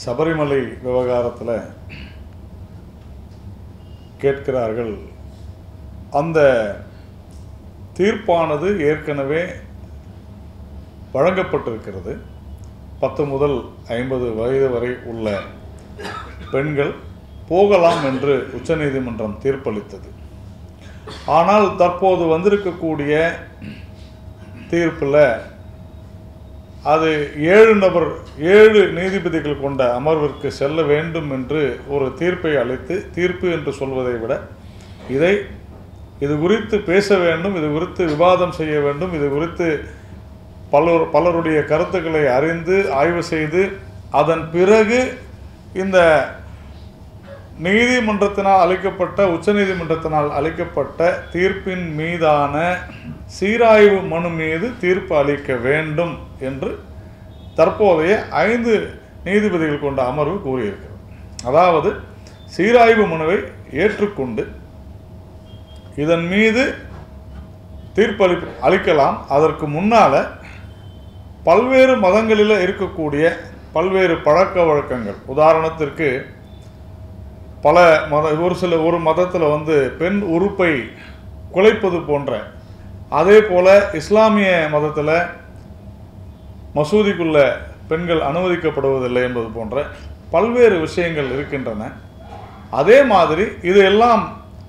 சபரிமலை விவகாரத்தில் கேட்கிறார்கள். அந்த தீர்ப்பானது ஏற்கனவே வழங்கப்பட்டிருக்கிறது. 10 முதல் 50 வயது வரை உள்ள பெண்கள் போகலாம் என்று உச்சநீதிமன்றம் தீர்ப்பளித்தது. ஆனால் தற்போது வந்திருக்கக்கூடிய தீர்ப்பில் அது 7 நீதிபதிகள் கொண்ட அமர்விற்கு செல்ல வேண்டும் என்று ஒரு தீர்ப்பை அளித்து, தீர்ப்பு என்று சொல்வதை விட இது குறித்து பேச வேண்டும், இது குறித்து விவாதம் செய்ய வேண்டும், இது குறித்து பலருடைய கருத்துக்களை அறிந்து ஆய்வு செய்து அதன் பிறகு இந்த நீதிமன்றத்தினால் அளிக்கப்பட்ட உச்சநீதிமன்றத்தினால் அளிக்கப்பட்ட தீர்ப்பின் மீதான சீராய்வு மனு மீது தீர்ப்பு அளிக்க வேண்டும் என்று தற்போதைய 5 நீதிபதிகள் கொண்ட அமர்வு கூறியிருக்கிறது. அதாவது சீராய்வு மனுவை ஏற்றுக்கொண்டு இதன் மீது தீர்ப்பு அளிக்கலாம். அதற்கு முன்னால் பல்வேறு மதங்களில் இருக்கக்கூடிய பல்வேறு பழக்க வழக்கங்கள், உதாரணத்திற்கு ஒரு மதத்தில் பெண் உறுப்பை குலைப்பது போன்ற, அதே போல் இஸ்லாமிய மதத்தில் மசூதிக்குள்ள பெண்கள் அனுமதிக்கப்படுவதில்லை என்பது போன்ற பல்வேறு விஷயங்கள் இருக்கின்றன. அதே மாதிரி இதையெல்லாம்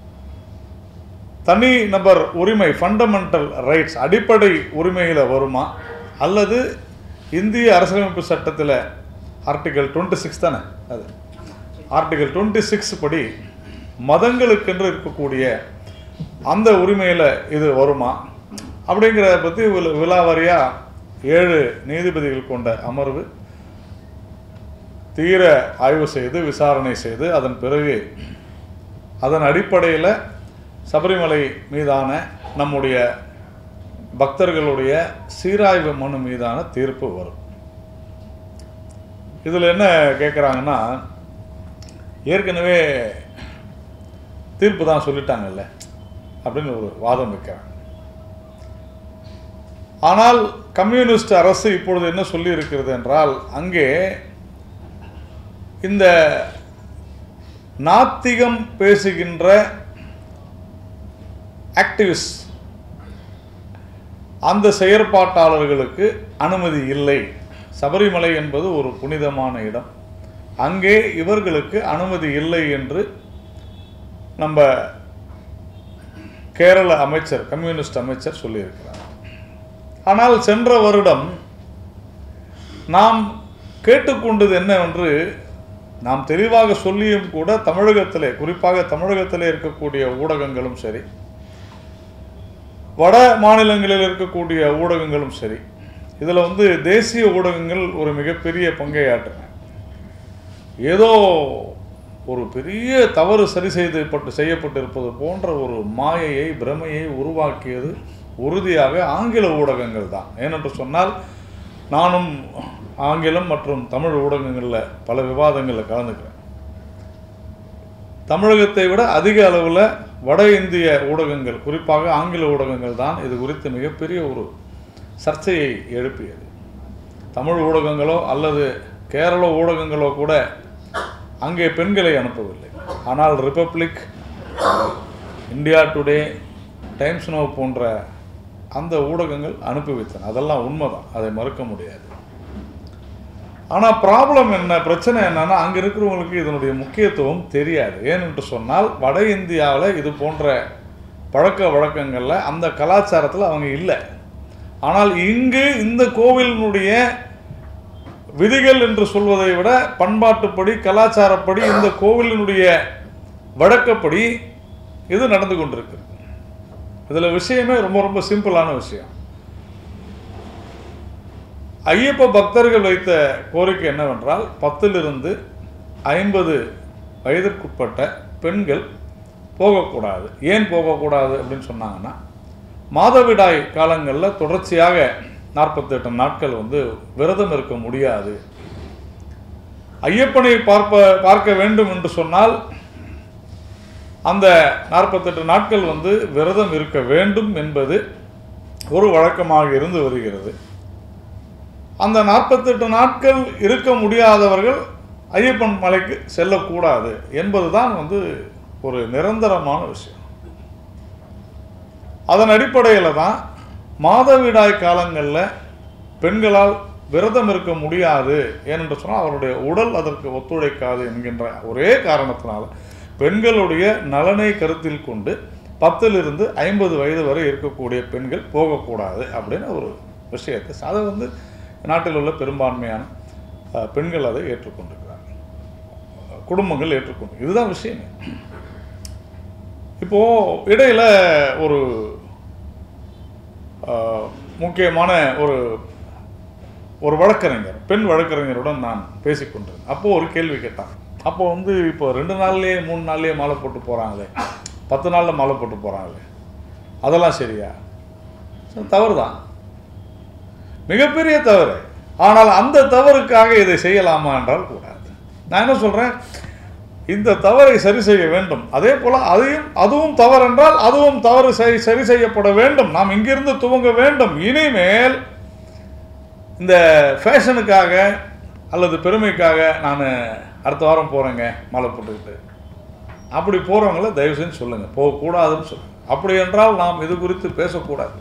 தனி நபர் உரிமை, ஃபண்டமெண்டல் ரைட்ஸ், அடிப்படை உரிமையில் வருமா, அல்லது இந்திய அரசியலமைப்பு சட்டத்தில் ஆர்டிகல் 26 தானே, அது ஆர்டிகல் 26 படி மதங்களுக்கென்று இருக்கக்கூடிய அந்த உரிமையில் இது வருமா அப்படிங்கிறத பற்றி விலாவாரியாக 7 நீதிபதிகள் கொண்ட அமர்வு தீர ஆய்வு செய்து விசாரணை செய்து அதன் பிறகு அதன் அடிப்படையில் சபரிமலை மீதான நம்முடைய பக்தர்களுடைய சீராய்வு மனு மீதான தீர்ப்பு வரும். இதில் என்ன கேட்குறாங்கன்னா, ஏற்கனவே தீர்ப்பு தான் சொல்லிட்டாங்கல்ல அப்படின்னு ஒரு வாதம் வைக்கிறாங்க. ஆனால் கம்யூனிஸ்ட் அரசு இப்பொழுது என்ன சொல்லி இருக்கிறது என்றால், அங்கே இந்த நாத்திகம் பேசுகின்ற ஆக்டிவிஸ்ட், அந்த செயற்பாட்டாளர்களுக்கு அனுமதி இல்லை. சபரிமலை என்பது ஒரு புனிதமான இடம், அங்கே இவர்களுக்கு அனுமதி இல்லை என்று நம்ம கேரள அமைச்சர், கம்யூனிஸ்ட் அமைச்சர் சொல்லியிருக்கிறார். ஆனால் சென்ற வருடம் நாம் கேட்டுக்கொண்டது என்னவென்று நாம் தெளிவாக சொல்லியும் கூட தமிழகத்திலே, குறிப்பாக தமிழகத்திலே இருக்கக்கூடிய ஊடகங்களும் சரி, வட மாநிலங்களில் இருக்கக்கூடிய ஊடகங்களும் சரி, இதில் தேசிய ஊடகங்கள் ஒரு மிகப்பெரிய பங்கை ஆற்றுங்க. ஏதோ ஒரு பெரிய தவறு சரி செய்யப்பட்டிருப்பது போன்ற ஒரு மாயையை, பிரமையை உருவாக்கியது உறுதியாக ஆங்கில ஊடகங்கள் தான். ஏனென்று சொன்னால், நானும் ஆங்கிலம் மற்றும் தமிழ் ஊடகங்களில் பல விவாதங்களில் கலந்துக்கிறேன். தமிழகத்தை விட அதிக அளவில் வட இந்திய ஊடகங்கள், குறிப்பாக ஆங்கில ஊடகங்கள் தான் இது குறித்து மிகப்பெரிய ஒரு சர்ச்சையை எழுப்பியது. தமிழ் ஊடகங்களோ அல்லது கேரள ஊடகங்களோ கூட அங்கே பெண்களை அனுப்பவில்லை. ஆனால் Republic, India Today, Times Now போன்ற அந்த ஊடகங்கள் அனுப்பி வைத்தன. அதெல்லாம் உண்மைதான், அதை மறுக்க முடியாது. ஆனால் ப்ராப்ளம் என்ன, பிரச்சனை என்னன்னா, அங்கே இருக்கிறவங்களுக்கு இதனுடைய முக்கியத்துவம் தெரியாது. ஏனென்று சொன்னால், வட இந்தியாவில் இது போன்ற பழக்க வழக்கங்களில், அந்த கலாச்சாரத்தில் அவங்க இல்லை. ஆனால் இங்கு இந்த கோவிலினுடைய விதிகள் என்று சொல்வதை விட பண்பாட்டுப்படி, கலாச்சாரப்படி, இந்த கோவிலினுடைய வழக்கப்படி இது நடந்து கொண்டிருக்கு. இதில் விஷயமே ரொம்ப ரொம்ப சிம்பிளான விஷயம். ஐயப்ப பக்தர்கள் வைத்த கோரிக்கை என்னவென்றால், 10லிருந்து 50 வயதிற்குட்பட்ட பெண்கள் போகக்கூடாது. ஏன் போகக்கூடாது அப்படின்னு சொன்னாங்கன்னா, மாதவிடாய் காலங்களில் தொடர்ச்சியாக 48 நாட்கள் விரதம் இருக்க முடியாது. ஐயப்பனை பார்க்க வேண்டும் என்று சொன்னால் அந்த 48 நாட்கள் விரதம் இருக்க வேண்டும் என்பது ஒரு வழக்கமாக இருந்து வருகிறது. அந்த 48 நாட்கள் இருக்க முடியாதவர்கள் ஐயப்பன் மலைக்கு செல்லக்கூடாது என்பது தான் ஒரு நிரந்தரமான விஷயம். அதன் அடிப்படையில் தான் மாதவிடாய் காலங்களில் பெண்களால் விரதம் இருக்க முடியாது ஏனென்று சொன்னால் அவருடைய உடல் அதற்கு ஒத்துழைக்காது என்கின்ற ஒரே காரணத்தினால பெண்களுடைய நலனை கருத்தில் கொண்டு 10லிருந்து 50 வயது வரை இருக்கக்கூடிய பெண்கள் போகக்கூடாது அப்படின்னு ஒரு விஷயத்தை அதை நாட்டில் உள்ள பெரும்பான்மையான பெண்கள் அதை ஏற்றுக்கொண்டிருக்கிறார்கள், குடும்பங்கள் ஏற்றுக்கொண்டு. இதுதான் விஷயம். இப்போது இடையில் ஒரு முக்கியமான ஒரு வழக்கறிஞர், பெண் வழக்கறிஞருடன் நான் பேசிக்கொண்டேன். அப்போது ஒரு கேள்வி கேட்டாங்க. அப்போ இப்போ 2 நாள்லேயே 3 நாள்லேயே மாலை போட்டு போகிறாங்களே, 10 நாளில் மாலை போட்டு போகிறாங்களே, அதெல்லாம் சரியா? தவறு தான், மிகப்பெரிய தவறு. ஆனால் அந்த தவறுக்காக இதை செய்யலாமா என்றால் கூடாது. நான் என்ன சொல்கிறேன், இந்த தவறை சரி செய்ய வேண்டும். அதே போல் அதுவும் தவறு என்றால் அதுவும் தவறு சரி செய்யப்பட வேண்டும். நாம் இங்கிருந்து துவங்க வேண்டும். இனிமேல் இந்த ஃபேஷனுக்காக அல்லது பெருமைக்காக நான் அடுத்த வாரம் போகிறேங்க மாலை போட்டுக்கிட்டு, அப்படி போகிறவங்கள தயவு செஞ்சு சொல்லுங்கள், போகக்கூடாதுன்னு சொல்லுங்கள். அப்படி என்றால் நாம் இது குறித்து பேசக்கூடாது.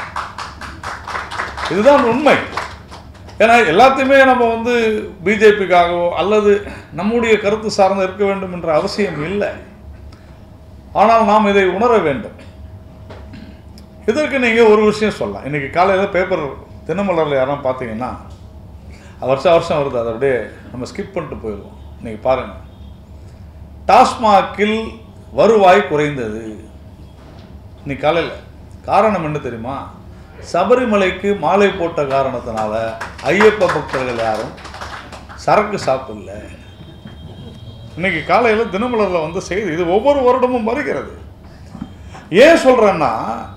இதுதான் உண்மை. ஏன்னா எல்லாத்தையுமே நம்ம பிஜேபிக்காகவோ அல்லது நம்முடைய கருத்து சார்ந்து இருக்க வேண்டும் என்ற அவசியம் இல்லை. ஆனால் நாம் இதை உணர வேண்டும். இதற்கு நீங்கள் ஒரு விஷயம் சொல்லலாம். இன்றைக்கி காலையில் பேப்பர் தினமலரில் யாரும் பார்த்தீங்கன்னா, வருஷம் வருது, அதை அப்படியே நம்ம ஸ்கிப் பண்ணிட்டு போயிடுவோம். இன்றைக்கி பாருங்கள், டாஸ்மாகில் வருவாய் குறைந்தது. இன்னைக்கு காலையில் காரணம் என்ன தெரியுமா? சபரிமலைக்கு மாலை போட்ட காரணத்தினால ஐயப்ப பக்தர்கள் யாரும் சரக்கு சாப்பிடல. இன்னைக்கு காலையில் தினமலரில் செய்தி. இது ஒவ்வொரு வருடமும் வருகிறது. ஏன் சொல்கிறேன்னா,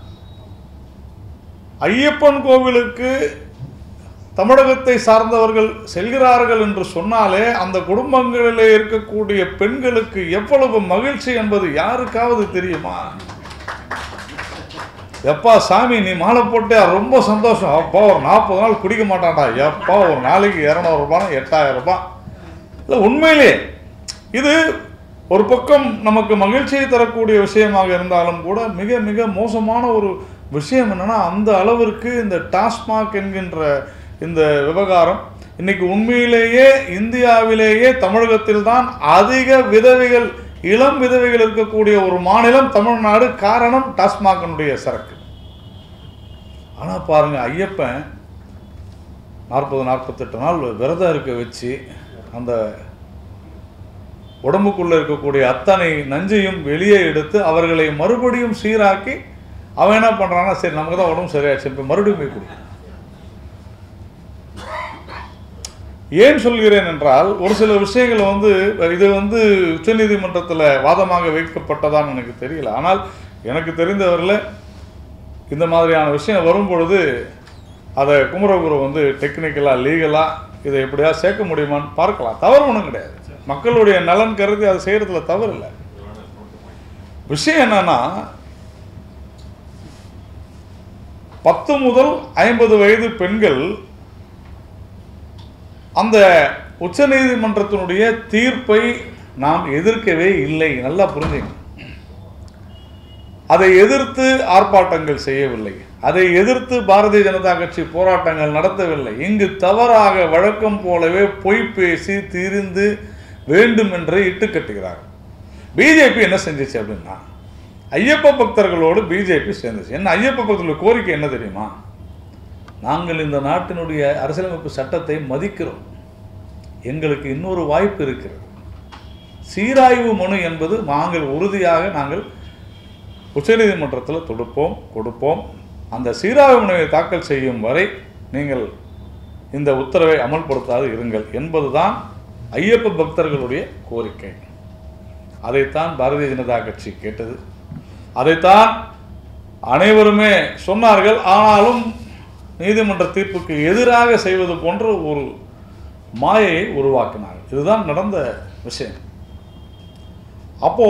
ஐயப்பன் கோவிலுக்கு தமிழகத்தை சார்ந்தவர்கள் செல்கிறார்கள் என்று சொன்னாலே அந்த குடும்பங்களிலே இருக்கக்கூடிய பெண்களுக்கு எவ்வளவு மகிழ்ச்சி என்பது யாருக்காவது தெரியுமா? எப்பா சாமி நீ மாலை போட்டு ரொம்ப சந்தோஷம், அப்பா ஒரு 40 நாள் குடிக்க மாட்டான்டா, எப்பா ஒரு நாளைக்கு 200 ரூபாய் 8000 ரூபாய். இல்லை, உண்மையிலே இது ஒரு பக்கம் நமக்கு மகிழ்ச்சியை தரக்கூடிய விஷயமாக இருந்தாலும் கூட மிக மிக மோசமான ஒரு விஷயம் என்னென்னா, அந்த அளவிற்கு இந்த டாஸ்மாக் என்கின்ற இந்த விவகாரம் இன்னைக்கு உண்மையிலேயே இந்தியாவிலேயே தமிழகத்தில் தான் அதிக விதவைகள், இளம் விதவைகள் இருக்கக்கூடிய ஒரு மாநிலம் தமிழ்நாடு. காரணம் டாஸ்மாகினுடைய சரக்கு. ஆனால் பாருங்க, ஐயப்பன் 40-48 நாள் விரதம் இருக்க வச்சு அந்த உடம்புக்குள்ளே இருக்கக்கூடிய அத்தனை நஞ்சையும் வெளியே எடுத்து அவர்களை மறுபடியும் சீராக்கி அவன் என்ன பண்ணுறான்னா, சரி நமக்கு தான் உடம்பு சரியாச்சு, இப்போ மறுபடியும் போய் குடி. ஏன் சொல்கிறேன் என்றால், ஒரு சில விஷயங்கள் இது உச்சநீதிமன்றத்தில் வாதமாக வைக்கப்பட்டதான்னு எனக்கு தெரியல. ஆனால் எனக்கு தெரிந்தவரில் இந்த மாதிரியான விஷயம் வரும்பொழுது அதை குமரகுரு டெக்னிக்கலாக லீகலாக இதை எப்படியா சேர்க்க முடியுமான்னு பார்க்கலாம். தவறு ஒன்றும் கிடையாது. மக்களுடைய நலன் கருதி அதை செய்கிறதுல தவறு இல்லை. விஷயம் என்னன்னா, 10 முதல் 50 வயது பெண்கள் அந்த உச்சநீதிமன்றத்தினுடைய தீர்ப்பை நாம் எதிர்க்கவே இல்லை. நல்லா புரிஞ்சுங்க. அதை எதிர்த்து ஆர்ப்பாட்டங்கள் செய்யவில்லை, அதை எதிர்த்து பாரதிய ஜனதா கட்சி போராட்டங்கள் நடத்தவில்லை. இங்கு தவறாக வழக்கம் போலவே பொய் பேசி திரிந்து வேண்டும் என்று இட்டு கட்டுகிறார்கள். பிஜேபி என்ன செஞ்சிச்சு அப்படின்னா, ஐயப்ப பக்தர்களோடு பிஜேபி சேர்ந்துச்சு. என்ன ஐயப்ப பக்தர்களுடைய கோரிக்கை என்ன தெரியுமா? நாங்கள் இந்த நாட்டினுடைய அரசியலமைப்பு சட்டத்தை மதிக்கிறோம், எங்களுக்கு இன்னொரு வாய்ப்பு இருக்கிறது. சீராய்வு மனு என்பது நாங்கள் உறுதியாக உச்சநீதிமன்றத்தில் கொடுப்போம். அந்த சீராய்வு மனுவை தாக்கல் செய்யும் வரை நீங்கள் இந்த உத்தரவை அமல்படுத்தாது இருங்கள் என்பதுதான் ஐயப்ப பக்தர்களுடைய கோரிக்கை. அதைத்தான் பாரதிய ஜனதா கட்சி கேட்டது, அதைத்தான் அனைவருமே சொன்னார்கள். ஆனாலும் நீதிமன்ற தீர்ப்புக்கு எதிராக செய்வது போன்ற ஒரு மாயையை உருவாக்கினார்கள். இதுதான் நடந்த விஷயம். அப்போ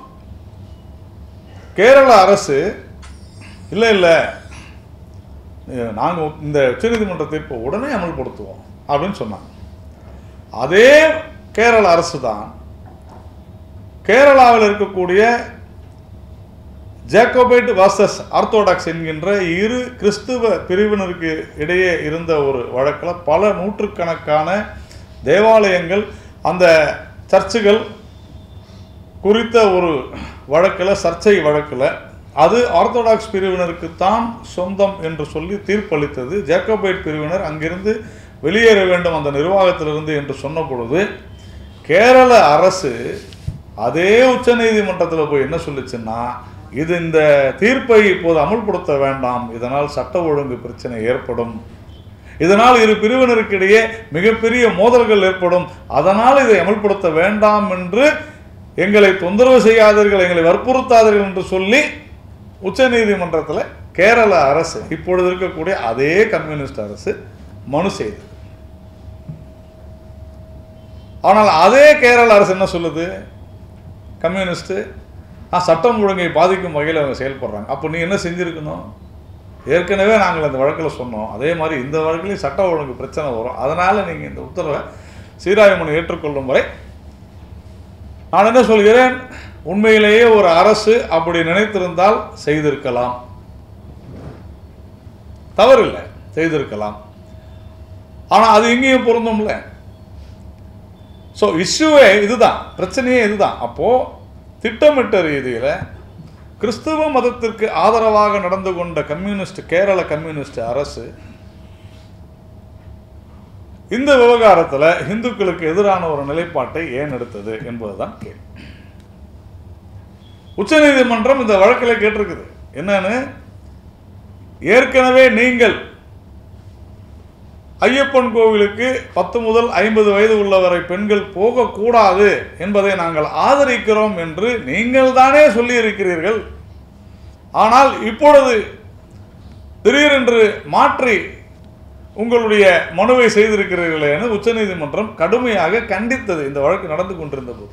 கேரள அரசு இல்லை நாங்கள் இந்த உச்சநீதிமன்ற தீர்ப்பை உடனே அமல்படுத்துவோம் அப்படின்னு சொன்னாங்க. அதே கேரள அரசு தான். கேரளாவில் இருக்கக்கூடிய ஜேக்கோபைட் வாசஸ் ஆர்த்தோடாக்ஸ் என்கின்ற இரு கிறிஸ்துவ பிரிவினருக்கு இடையே இருந்த ஒரு வழக்கில் பல நூற்றுக்கணக்கான தேவாலயங்கள், அந்த சர்ச்சுகள் குறித்த ஒரு வழக்கில், சர்ச்சை வழக்கில் அது ஆர்த்தோடாக்ஸ் பிரிவினருக்குத்தான் சொந்தம் என்று சொல்லி தீர்ப்பளித்தது. ஜேக்கோபைட் பிரிவினர் அங்கிருந்து வெளியேற வேண்டும் அந்த நிர்வாகத்திலிருந்து என்று சொன்ன பொழுது கேரள அரசு அதே உச்ச நீதிமன்றத்தில் போய் என்ன சொல்லிச்சுன்னா, இது இந்த தீர்ப்பை இப்போது அமுல்படுத்த வேண்டாம், இதனால் சட்ட ஒழுங்கு பிரச்சனை ஏற்படும், இதனால் இரு பிரிவினருக்கிடையே மிகப்பெரிய மோதல்கள் ஏற்படும், அதனால் இதை அமல்படுத்த வேண்டாம் என்று எங்களை தொந்தரவு செய்யாதீர்கள், எங்களை வற்புறுத்தாதீர்கள் என்று சொல்லி உச்ச நீதிமன்றத்தில் கேரள அரசு, இப்பொழுது இருக்கக்கூடிய அதே கம்யூனிஸ்ட் அரசு மனு செய்தது. ஆனால் அதே கேரள அரசு என்ன சொல்லுது, கம்யூனிஸ்ட் சட்டம் ஒழுங்கை பாதிக்கும் வகையில் அவங்க செயல்படுறாங்க. அப்போ நீ என்ன செஞ்சுருக்கணும், ஏற்கனவே நாங்கள் அந்த வழக்கில் சொன்னோம், அதே மாதிரி இந்த வழக்கிலையும் சட்ட ஒழுங்கு பிரச்சனை வரும், அதனால் நீங்கள் இந்த உத்தரவை சீராய்வு மனு ஏற்றுக்கொள்ளும் வரை நான் என்ன சொல்கிறேன், உண்மையிலேயே ஒரு அரசு அப்படி நினைத்திருந்தால் செய்திருக்கலாம், தவறில்லை, செய்திருக்கலாம். ஆனால் அது இங்கேயும் பொருந்தும்ல. ஸோ இஷ்யூவே இதுதான், பிரச்சனையே இதுதான். அப்போது திட்டமிட்ட ரீதியில் கிறிஸ்துவ மதத்திற்கு ஆதரவாக நடந்து கொண்ட கம்யூனிஸ்ட், கேரள கம்யூனிஸ்ட் அரசு இந்த விவகாரத்தில் இந்துக்களுக்கு எதிரான ஒரு நிலைப்பாட்டை ஏன் எடுத்தது என்பதுதான் கேள்வி. உச்சநீதிமன்றம் இந்த வழக்கில் கேட்டிருக்குது என்னன்னு, ஏற்கனவே நீங்கள் ஐயப்பன் கோவிலுக்கு 10 முதல் 50 வயது உள்ளவரை பெண்கள் போகக்கூடாது என்பதை நாங்கள் ஆதரிக்கிறோம் என்று நீங்கள் தானே சொல்லியிருக்கிறீர்கள். ஆனால் இப்பொழுது திடீரென்று மாற்றி உங்களுடைய மனுவை செய்திருக்கிறீர்களே என உச்சநீதிமன்றம் கடுமையாக கண்டித்தது இந்த வழக்கு நடந்து கொண்டிருந்த போது.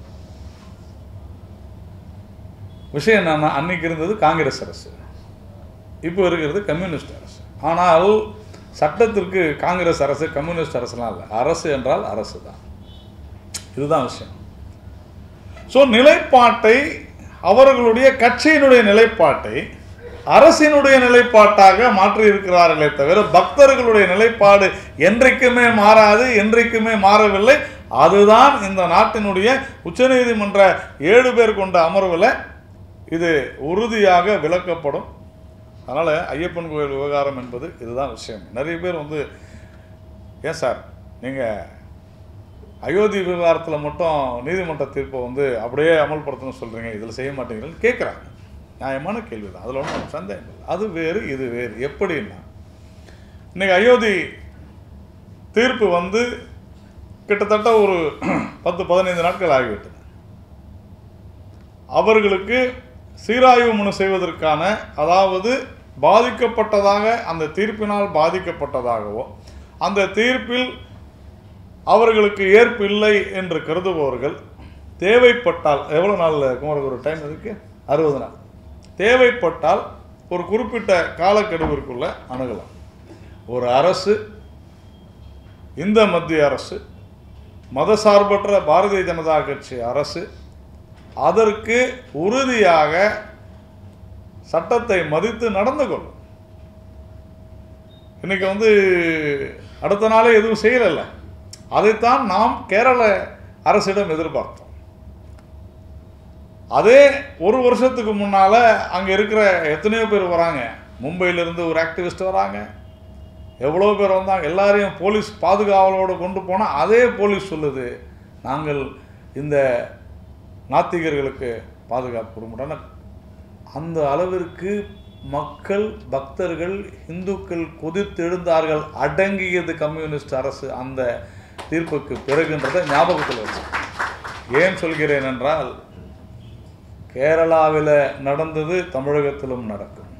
விஷயம் என்னன்னா, அன்னைக்கு இருந்தது காங்கிரஸ் அரசு, இப்போ இருக்கிறது கம்யூனிஸ்ட் அரசு. ஆனால் சட்டத்திற்கு காங்கிரஸ் அரசு கம்யூனிஸ்ட் அரசுலாம் இல்லை, அரசு என்றால் அரசு தான். இதுதான் விஷயம். ஸோ நிலைப்பாட்டை, அவர்களுடைய கட்சியினுடைய நிலைப்பாட்டை அரசினுடைய நிலைப்பாட்டாக மாற்றி இருக்கிறார்களே தவிர பக்தர்களுடைய நிலைப்பாடு என்றைக்குமே மாறாது, என்றைக்குமே மாறவில்லை. அதுதான் இந்த நாட்டினுடைய உச்சநீதிமன்ற 7 பேர் கொண்ட அமர்வில் இது உறுதியாக விளக்கப்படும். அதனால் ஐயப்பன் கோயில் விவகாரம் என்பது இதுதான் விஷயம். நிறைய பேர் ஏன் சார் நீங்கள் அயோத்தி விவகாரத்தில் மட்டும் நீதிமன்ற தீர்ப்பை அப்படியே அமல்படுத்தணும்னு சொல்கிறீங்க, இதில் செய்ய மாட்டீங்கன்னு கேட்குறாங்க. நியாயமான கேள்வி தான், அதில் ஒன்றும் சந்தேகம் இல்லை. அது வேறு, இது வேறு. எப்படின்னா, இன்றைக்கி அயோத்தி தீர்ப்பு கிட்டத்தட்ட ஒரு 10-15 நாட்கள் ஆகிவிட்டது. அவர்களுக்கு சீராய்வு மனு செய்வதற்கான, அதாவது பாதிக்கப்பட்டதாக, அந்த தீர்ப்பினால் பாதிக்கப்பட்டதாகவோ, அந்த தீர்ப்பில் அவர்களுக்கு ஏற்பு இல்லை என்று கருதுபவர்கள் தேவைப்பட்டால், எவ்வளோ நாள் குமரகுரு டைம் இருக்கு, 60 நாள், தேவைப்பட்டால் ஒரு குறிப்பிட்ட காலக்கெடுவிற்குள்ள அணுகலாம். ஒரு அரசு, இந்த மத்திய அரசு, மதசார்பற்ற பாரதிய ஜனதா கட்சி அரசு அதற்கு உறுதியாக சட்டத்தை மதித்து நடந்து கொள்ளும். இன்னைக்கு அடுத்த நாளே எதுவும் செய்யல. அதைத்தான் நாம் கேரள அரசிடம் எதிர்பார்த்தோம். அதே ஒரு வருஷத்துக்கு முன்னால் அங்கே இருக்கிற எத்தனையோ பேர் வராங்க, மும்பையிலிருந்து ஒரு ஆக்டிவிஸ்ட் வராங்க, எவ்வளோ பேர் வந்தாங்க, எல்லாரையும் போலீஸ் பாதுகாவலோடு கொண்டு போனால் அதே போலீஸ் சொல்லுது, நாங்கள் இந்த நாத்திகர்களுக்கு பாதுகாப்பு கொடுக்க. அந்த அளவிற்கு மக்கள், பக்தர்கள், இந்துக்கள் கொதித்தெழுந்தார்கள். அடங்கியது கம்யூனிஸ்ட் அரசு அந்த தீர்ப்புக்கு பிறகுன்றதை ஞாபகத்தில் வச்சு. ஏன் சொல்கிறேன் என்றால், கேரளாவில் நடந்தது தமிழகத்திலும் நடக்கும்.